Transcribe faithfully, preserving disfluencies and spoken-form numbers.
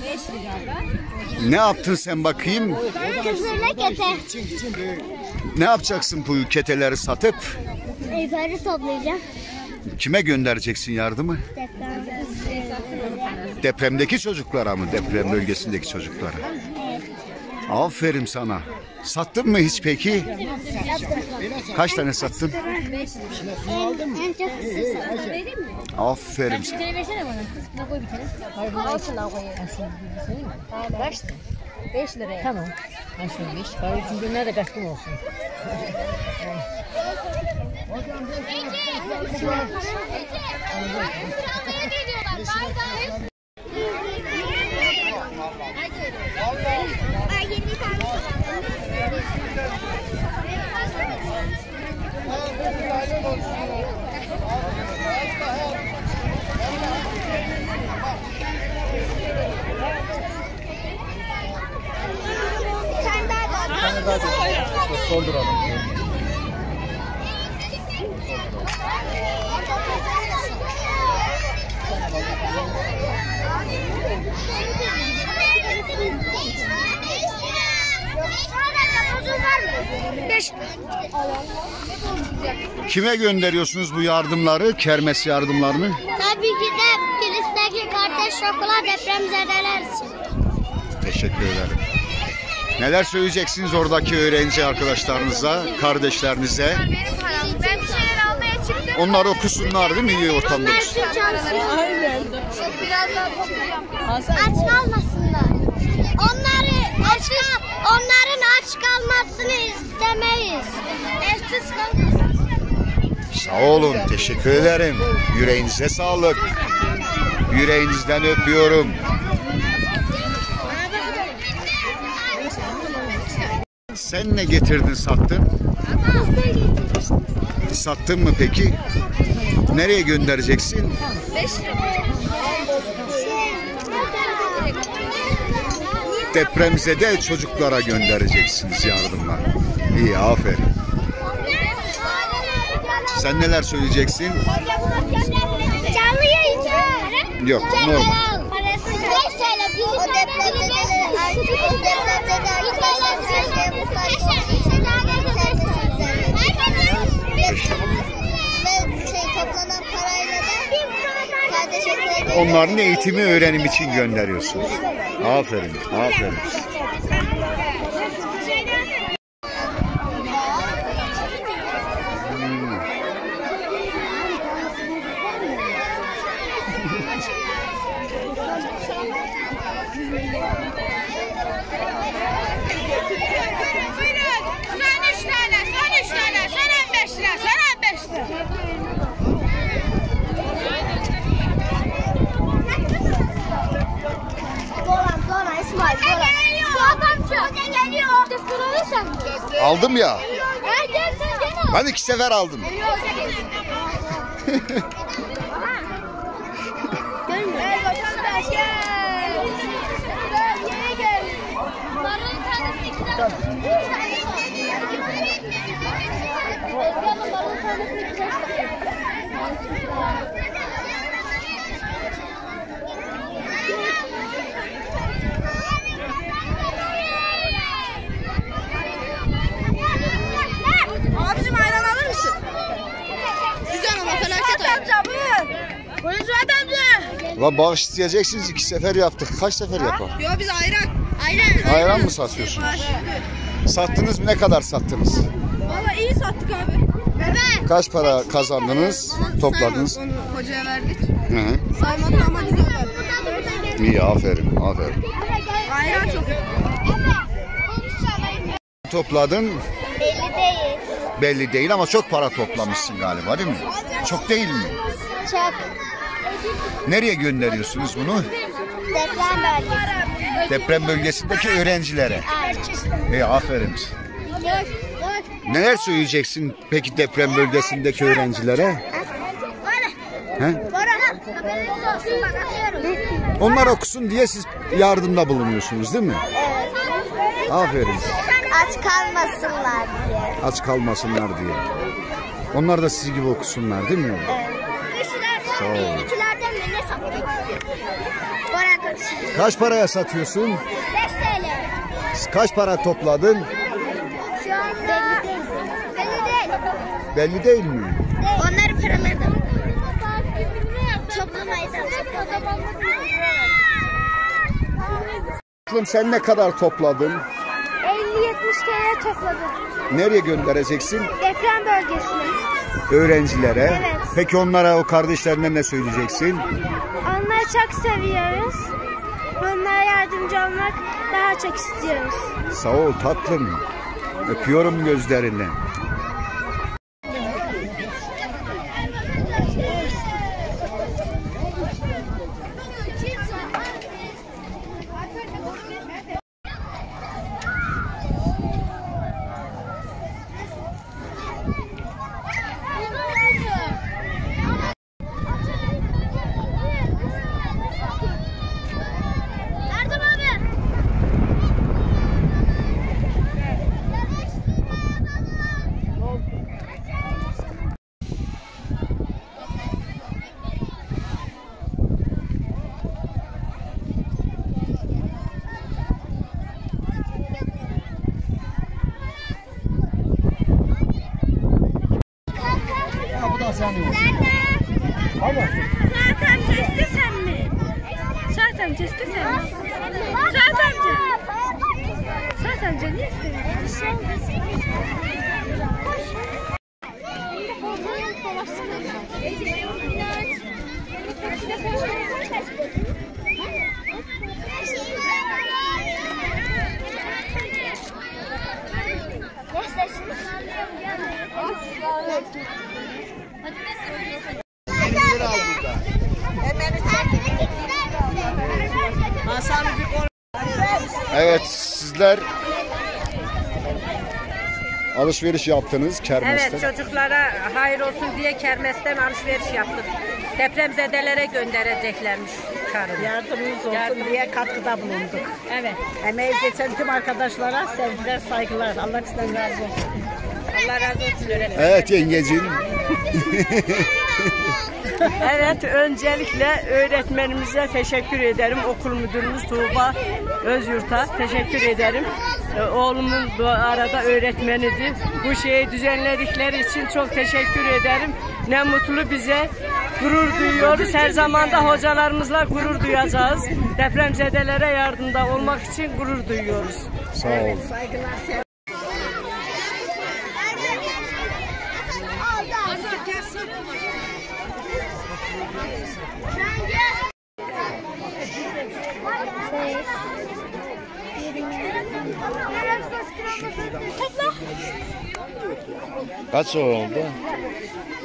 Ne yaptın sen bakayım? Kızırla kete. Ne yapacaksın bu keteleri satıp? Yukarı toplayacağım. Kime göndereceksin yardımı? Depremdeki çocuklara mı? Deprem bölgesindeki çocuklara. Aferin sana. Sattın mı hiç peki? Kaç tane sattın? En çok Aferin. beş liraya. Tamam. Aşkım beş. Bari üçün günler de kaçtım olsun. Dolduralım. Kime gönderiyorsunuz bu yardımları, kermes yardımlarını? Tabii ki de Kilis'teki kardeş okula depremzedeler için. Teşekkür ederim. Neler söyleyeceksiniz oradaki öğrenci arkadaşlarınıza, kardeşlerinize? Ben bir şeyler almaya çıktım. Onlar okusunlar değil mi iyi ortamda? Aynen. Biraz daha toplayacağım. Aç kalmasınlar. Onları aç kal onların aç kalmasını istemeyiz. Evsiz kalmasın. Sağ olun, teşekkür ederim. Yüreğinize sağlık. Yüreğinizden öpüyorum. Sen ne getirdin, sattın? Sattın mı peki? Nereye göndereceksin? Depremzede çocuklara göndereceksiniz yardımlar. İyi, aferin. Sen neler söyleyeceksin? Canlı yayın. Yok, normal. O depremzedeler Onların eğitimi, öğrenim için gönderiyorsunuz. Aferin, aferin. Aldım ya. Ben iki sefer aldım. Abicim ayran alır mısın? Güzel ama felaket ayran. Amca buyur. Buyur Suat amca. Lan bağış isteyeceksiniz, iki sefer yaptık. Kaç sefer yapalım? Yok biz ayran. Ayran. Ayran mı satıyorsunuz? Sattınız mı? Ne kadar sattınız? Valla iyi sattık abi. Evet. Kaç para kazandınız? Topladınız? Onu hocaya verdik. Hı hı. Saymadık ama güzel verdik. İyi, aferin, aferin. Ayran çok iyi. Topladın? Belli değil. Belli değil ama çok para toplamışsın galiba değil mi? Çok değil mi? Çok. Nereye gönderiyorsunuz bunu? Deprem bölgesi. Deprem bölgesindeki öğrencilere. Aynen. İyi, aferin. Neler söyleyeceksin peki deprem bölgesindeki öğrencilere? He? Onlar okusun diye siz yardımda bulunuyorsunuz değil mi? Evet. Aferin. Aç kalmasınlar diye. Aç kalmasınlar diye. Onlar da sizi gibi okusunlar değil mi? Evet. Sağ olun. İkilerden mi ne sattık? Bora Kaç paraya satıyorsun? beş T L. Kaç para topladın? Şu an belli değil. Belli değil. Belli değil mi? Onları parametre. Toplamayız. Oğlum sen ne kadar topladın? elli yetmiş T L topladım. Nereye göndereceksin? Deprem bölgesine. Öğrencilere. Evet. Peki onlara, o kardeşlerine ne söyleyeceksin? Onları çok seviyoruz. Onlara yardımcı olmak daha çok istiyoruz. Sağ ol tatlım. Öpüyorum gözlerinden. Erdem abi. Saat amca istesen mi? Saat amca istesen mi? Saat amca. Saat amca niye istemiyorsun? Evet, sizler alışveriş yaptınız kermesten. Evet, çocuklara hayır olsun diye kermesten alışveriş yaptık. Depremzedelere göndereceklermiş karını. Yardımımız olsun Yardım. diye katkıda bulunduk. Evet. Emeği geçen tüm arkadaşlara sevgiler, saygılar. Allah sizden razı olsun. Allah razı olsun öğretmenim. Evet yengeciğim. Evet, öncelikle öğretmenimize teşekkür ederim. Okul müdürümüz Tuğba Özyurt'a teşekkür ederim. Ee, Oğlumun bu arada öğretmenidir. Bu şeyi düzenledikleri için çok teşekkür ederim. Ne mutlu bize. Gurur duyuyoruz. Her zaman da hocalarımızla gurur duyacağız. Depremzedelere yardımda olmak için gurur duyuyoruz. Sağ ol. Saygılar. Kaç oldu?